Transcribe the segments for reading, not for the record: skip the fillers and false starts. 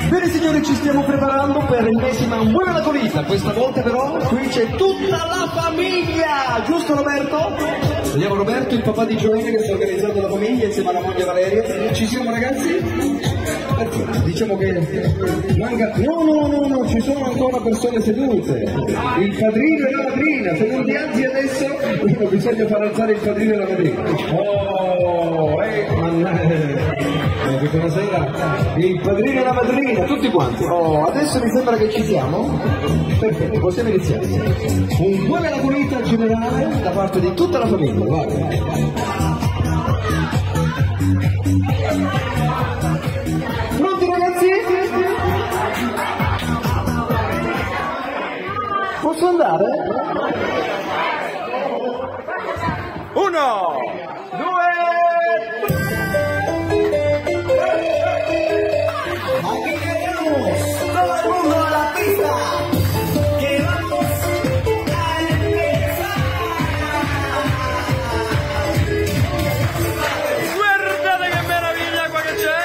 Bene signori, ci stiamo preparando per l'ennesima Muove la Colita. Questa volta però qui c'è tutta la famiglia, giusto Roberto? Vediamo Roberto, il papà di Giovanni che sta organizzando la famiglia insieme alla moglie Valeria. Ci siamo ragazzi? Perfetto, diciamo che manca... No, ci sono ancora persone sedute. Il padrino e la madrina, se non ti alzi adesso bisogna far alzare il padrino e la madrina. Questa sera il padrino e la madrina, tutti quanti. Adesso mi sembra che ci siamo. Perfetto, possiamo iniziare. Un buona la pulita generale da parte di tutta la famiglia, guarda. Pronti ragazzi? Posso andare? 1, 2, aquí queremos todo el mundo a la pista, que vamos a empezar. Guardate che meraviglia qua che c'è!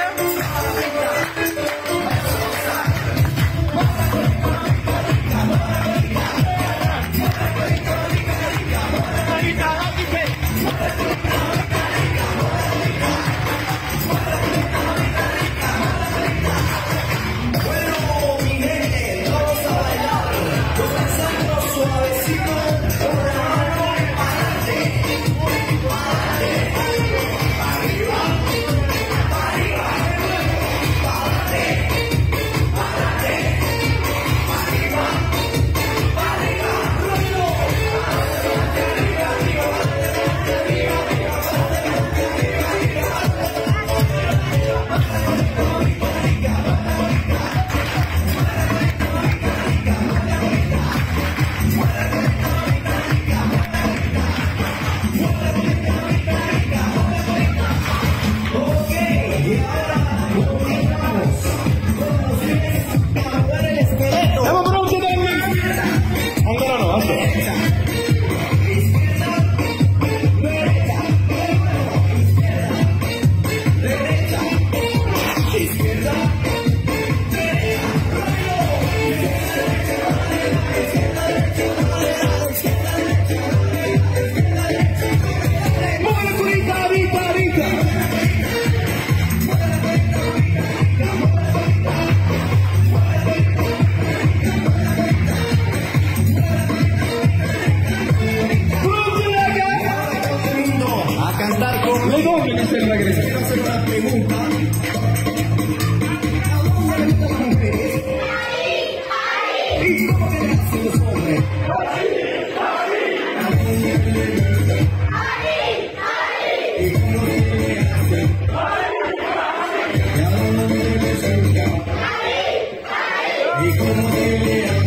Le donne mi sembra che sia una pregunta. ¿Y cómo te hacen los hombres? ¿Y cómo te hacen?